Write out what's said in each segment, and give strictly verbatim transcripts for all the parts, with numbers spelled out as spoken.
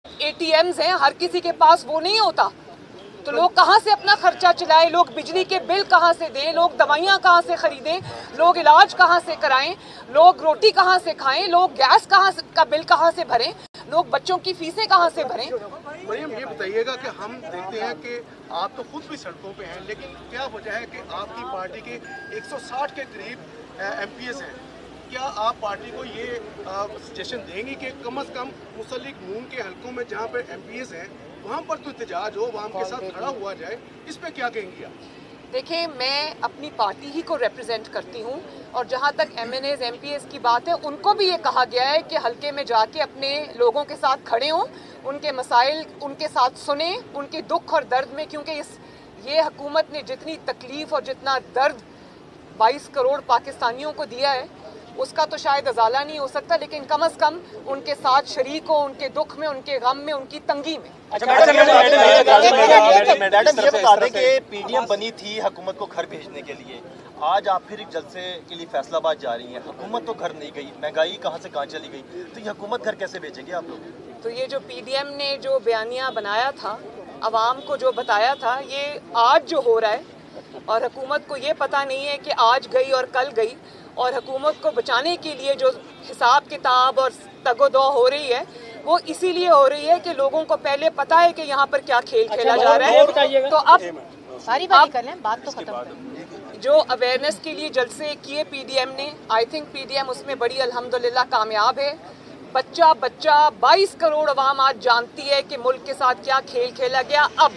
ATMs हैं, हर किसी के पास वो नहीं होता, तो लोग कहाँ से अपना खर्चा चलाएं, लोग बिजली के बिल कहाँ से दें, लोग दवाइयाँ कहाँ से खरीदें, लोग इलाज कहाँ से कराएं, लोग रोटी कहाँ से खाएं, लोग गैस कहाँ का बिल कहाँ से भरें, लोग बच्चों की फीसें कहाँ से भरें। मरियम, ये बताइएगा कि हम देखते हैं कि आप तो खुद भी सड़कों पे हैं, लेकिन क्या वजह है कि आपकी पार्टी के एक सौ साठ के करीब एमपीएस हैं, क्या आप पार्टी को ये सजेशन देंगे कि कम अज़ कम मुस्लिम लीग नून के हलकों में जहाँ पर एमपीएस हैं वहाँ पर तो एहतजाज हो, वहाँ के साथ खड़ा हुआ जाए, इस पर क्या कहेंगी आप? देखिए, मैं अपनी पार्टी ही को रिप्रेजेंट करती हूँ और जहाँ तक एमएनएज एमपीएस की बात है, उनको भी ये कहा गया है कि हल्के में जाके अपने लोगों के साथ खड़े हों, उनके मसाइल उनके साथ सुने, उनके दुख और दर्द में, क्योंकि इस ये हुकूमत ने जितनी तकलीफ और जितना दर्द बाईस करोड़ पाकिस्तानियों को दिया है उसका तो शायद अजाला नहीं हो सकता, लेकिन कम अज़ कम उनके साथ शरीक हो, उनके दुख में, उनके गम में, उनकी तंगी में। मैडम, ये बता दें कि पीडीएम बनी थी हुकूमत को घर भेजने के लिए, आज आप फिर एक जलसे के लिए फैसलाबाद जा रही हैं, हुकूमत तो घर नहीं गई, महंगाई कहाँ से कहाँ चली गई, तो ये हुकूमत घर कैसे भेजेंगे आप लोग? तो ये जो पीडीएम ने जो बयानिया बनाया था, अवाम को जो बताया था, ये आज जो हो रहा है और हुकूमत को ये पता नहीं है कि आज गई और कल गई, और हुकूमत को बचाने के लिए जो हिसाब किताब और तगोदो हो रही है वो इसीलिए हो रही है कि लोगों को पहले पता है कि यहाँ पर क्या खेल खेला अच्छा, जा रहा है। तो अब सारी बात कर लें, बात तो खत्म कर। जो अवेयरनेस के लिए जलसे किए पीडीएम ने, आई थिंक पीडीएम उसमें बड़ी अल्हम्दुलिल्लाह कामयाब है। बच्चा बच्चा बाईस करोड़ अवाम आज जानती है कि मुल्क के साथ क्या खेल खेला गया। अब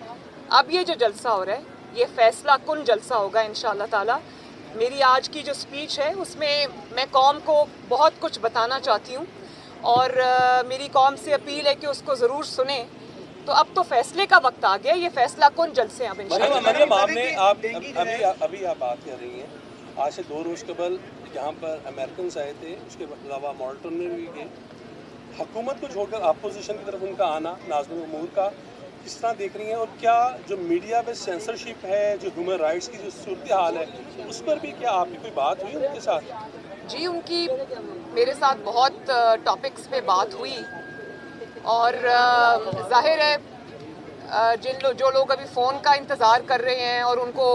अब ये जो जलसा हो रहा है ये फैसला कुन जलसा होगा इंशाअल्लाह ताला। मेरी आज की जो स्पीच है उसमें मैं कौम को बहुत कुछ बताना चाहती हूँ और आ, मेरी कौम से अपील है कि उसको ज़रूर सुने। तो अब तो फैसले का वक्त आ गया, ये फैसला कौन जलसे अब इंशाअल्लाह। मरियम, आपने आप अभी अभी आप बात कर रही हैं, आज से दो रोज़ कबल यहाँ पर अमेरिकन आए थे, उसके अलावा मॉल्टन में भी गए, हुकूमत को छोड़कर अपोजिशन की तरफ उनका आना, नाज़िम उमूर का किस तरह देख रही हैं? और क्या जो मीडिया में सेंसरशिप है, जो ह्यूमन राइट्स की जो सूरत हाल है, उस पर भी क्या आपकी कोई बात हुई उनके साथ? जी, उनकी मेरे साथ बहुत टॉपिक्स पे बात हुई और जाहिर है जिन लो, जो लोग अभी फ़ोन का इंतज़ार कर रहे हैं और उनको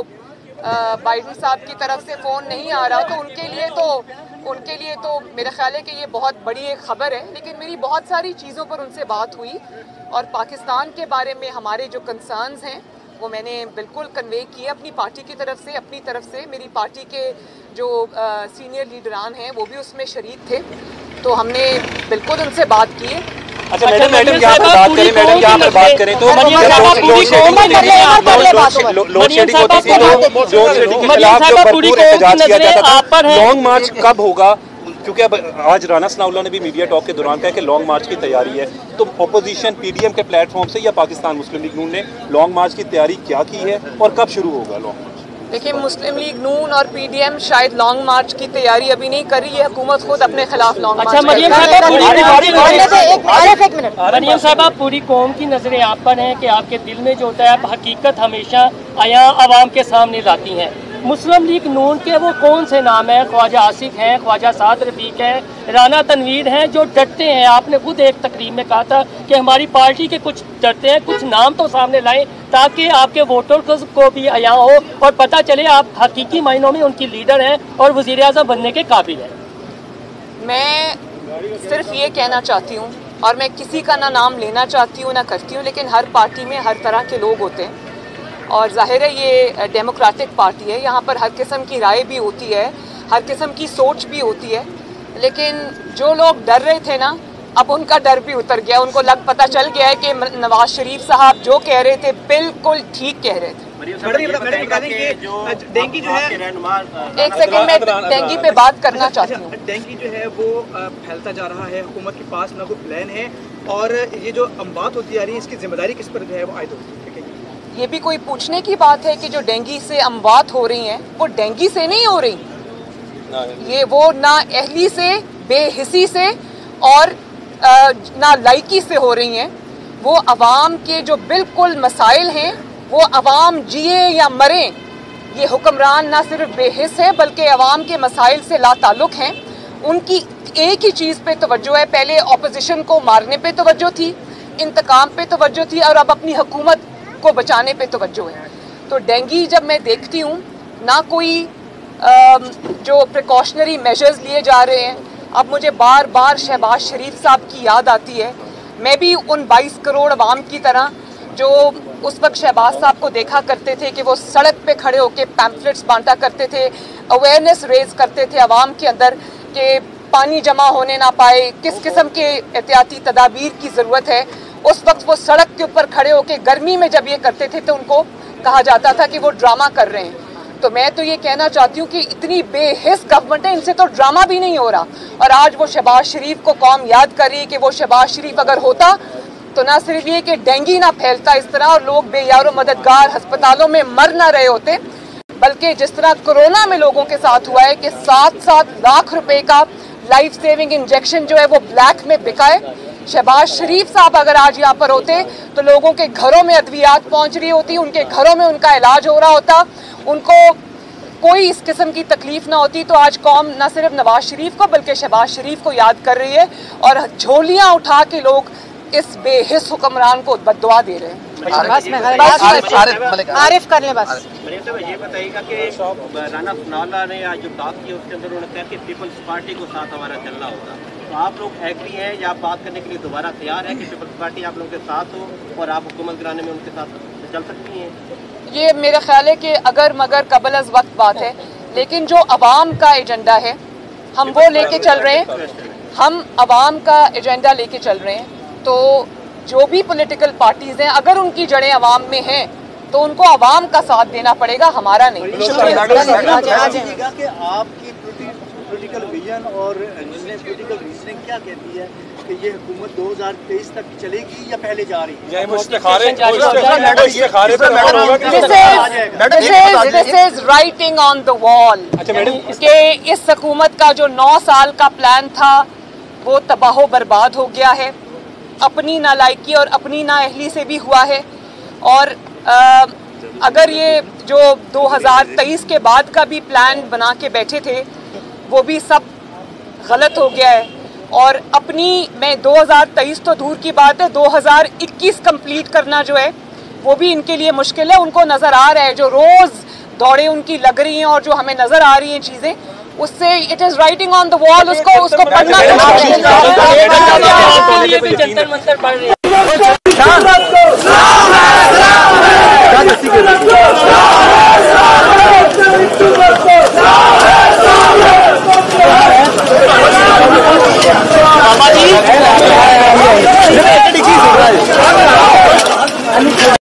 बाइडन साहब की तरफ से फ़ोन नहीं आ रहा, तो उनके लिए तो उनके लिए तो मेरा ख्याल है कि ये बहुत बड़ी एक ख़बर है। लेकिन मेरी बहुत सारी चीज़ों पर उनसे बात हुई और पाकिस्तान के बारे में हमारे जो कंसर्न्स हैं वो मैंने बिल्कुल कन्वे किए अपनी पार्टी की तरफ से। अपनी तरफ से मेरी पार्टी के जो आ, सीनियर लीडरान हैं वो भी उसमें शरीक थे, तो हमने बिल्कुल उनसे बात की है। अच्छा मैडम, मैडम यहाँ पर बात करें मैडम यहाँ पर बात करें तो लोड शेडिंग होती थी, तो लोड शेडिंग के खिलाफ जो भरपूर एहतजाज किया जाता था, लॉन्ग मार्च कब होगा? क्योंकि अब आज राना सनाउल्लाह ने भी मीडिया टॉक के दौरान कहा कि लॉन्ग मार्च की तैयारी है, तो अपोजिशन पीडीएम के प्लेटफॉर्म से या पाकिस्तान मुस्लिम लीग नून ने लॉन्ग मार्च की तैयारी क्या की है और कब शुरू होगा लॉन्ग मार्च? देखिए, मुस्लिम लीग नून और पीडीएम शायद लॉन्ग मार्च की तैयारी अभी नहीं कर रही है, हुकूमत खुद अपने खिलाफ लॉन्ग मार्च। अच्छा मरियम साहब, पूरी कौम की नजरें आप पर हैं कि आपके दिल में जो होता है हकीकत हमेशा आया आवाम के सामने लाती हैं। मुस्लिम लीग नून के वो कौन से नाम हैं? ख्वाजा आसिफ हैं, ख्वाजा साद रफीक हैं, राना तनवीर हैं, जो डरते हैं। आपने खुद एक तकरीब में कहा था कि हमारी पार्टी के कुछ डरते हैं, कुछ नाम तो सामने लाएं ताकि आपके वोटर को भी आया हो और पता चले आप हकीकी मायनों में उनकी लीडर हैं और वज़ीर आज़म बनने के काबिल हैं। मैं सिर्फ ये कहना चाहती हूँ, और मैं किसी का ना नाम लेना चाहती हूँ ना करती हूँ, लेकिन हर पार्टी में हर तरह के लोग होते हैं और जाहिर है ये डेमोक्रेटिक पार्टी है, यहाँ पर हर किस्म की राय भी होती है, हर किस्म की सोच भी होती है। लेकिन जो लोग डर रहे थे ना, अब उनका डर भी उतर गया, उनको लग पता चल गया है कि नवाज शरीफ साहब जो कह रहे थे बिल्कुल ठीक कह रहे थे। डेंगू जो है, एक सेकंड में डेंगू पे बात करना चाहती हूँ। डेंगू जो है वो फैलता जा रहा है, हुकूमत के पास ना कोई प्लान है और ये जो अम्बात होती आ रही है इसकी जिम्मेदारी किस पर जो है वो आयद होती है? ये भी कोई पूछने की बात है कि जो डेंगू से अम्बात हो रही हैं वो डेंगू से नहीं हो रही, ये वो ना अहली से, बेहिसी से और ना लाइकी से हो रही हैं। वो अवाम के जो बिल्कुल मसाइल हैं, वो अवाम जिए या मरे, ये हुक्मरान ना सिर्फ बेहिस है बल्कि अवाम के मसाइल से लाताल्लुक़ हैं। उनकी एक ही चीज़ पे तवज्जो है, पहले ऑपोजिशन को मारने पे तवज्जो थी, इंतकाम पे तवज्जो थी और अब अपनी हुकूमत को बचाने पे तवज्जो है। तो डेंगू जब मैं देखती हूँ ना कोई जो प्रिकॉशनरी मेजर्स लिए जा रहे हैं, अब मुझे बार बार शहबाज शरीफ साहब की याद आती है। मैं भी उन बाईस करोड़ अवाम की तरह जो उस वक्त शहबाज साहब को देखा करते थे कि वो सड़क पे खड़े होकर पैम्फलेट्स बांटा करते थे, अवेयरनेस रेज करते थे अवाम के अंदर कि पानी जमा होने ना पाए, किस किस्म के एहतियाती तदाबीर की ज़रूरत है। उस वक्त वो सड़क के ऊपर खड़े होकर गर्मी में जब ये करते थे तो उनको कहा जाता था कि वो ड्रामा कर रहे हैं। तो मैं तो ये कहना चाहती हूँ कि इतनी बेहिस गवर्नमेंट है, इनसे तो ड्रामा भी नहीं हो रहा। और आज वो शहबाज शरीफ को कौम याद कर रही है कि वो शहबाज शरीफ अगर होता तो ना सिर्फ ये कि डेंगू ना फैलता इस तरह और लोग बेयारो मददगार अस्पतालों में मर ना रहे होते, बल्कि जिस तरह कोरोना में लोगों के साथ हुआ है कि सात सात लाख रुपए का लाइफ सेविंग इंजेक्शन जो है वो ब्लैक में बिका है। शहबाज शरीफ साहब अगर आज यहाँ पर होते तो लोगों के घरों में अद्वियात पहुँच रही होती, उनके घरों में उनका इलाज हो रहा होता, उनको कोई इस किस्म की तकलीफ ना होती। तो आज कौम न सिर्फ नवाज शरीफ को बल्कि शहबाज शरीफ को याद कर रही है और झोलियाँ उठा के लोग इस बेहिस हुक्मरान को बददुआ दे रहे हैं। बस मैं आरिफ कर ले बस। ये बताइएगा कि राना सनाउल्लाह ने आज जो बात की उसके अंदर उन्होंने कहा कि पीपल्स पार्टी को साथ हमारा चलना होगा, तो आप लोग एग्री हैं या आप बात करने के लिए दोबारा तैयार हैं कि पीपल्स पार्टी आप लोगों के साथ हो और आप हुकूमत गिराने में उनके साथ चल सकती हैं? ये मेरा ख्याल है कि अगर मगर कबल अज वक्त बात है, लेकिन जो अवाम का एजेंडा है हम वो लेके चल रहे हैं, हम अवाम का एजेंडा लेके चल रहे हैं। तो जो भी पॉलिटिकल पार्टीज हैं अगर उनकी जड़ें अवाम में हैं तो उनको अवाम का साथ देना पड़ेगा, हमारा नहीं। कि आपकी पॉलिटिकल विजन और पॉलिटिकल रीजनिंग क्या कहती है कि ये हुकूमत दो हज़ार तेईस तक चलेगी या पहले जा रही है? This is writing on the wall कि इस हुकूमत का जो नौ साल का प्लान था वो तबाह बर्बाद हो गया है, अपनी नालायकी और अपनी नाअहली से भी हुआ है। और आ, अगर ये जो दो हज़ार तेईस के बाद का भी प्लान बना के बैठे थे वो भी सब गलत हो गया है। और अपनी मैं दो हज़ार तेईस तो दूर की बात है, दो हज़ार इक्कीस कंप्लीट करना जो है वो भी इनके लिए मुश्किल है। उनको नज़र आ रहा है जो रोज़ दौड़े उनकी लग रही हैं और जो हमें नज़र आ रही हैं चीज़ें, उससे it is writing on the wall, उसको उसको पढ़ना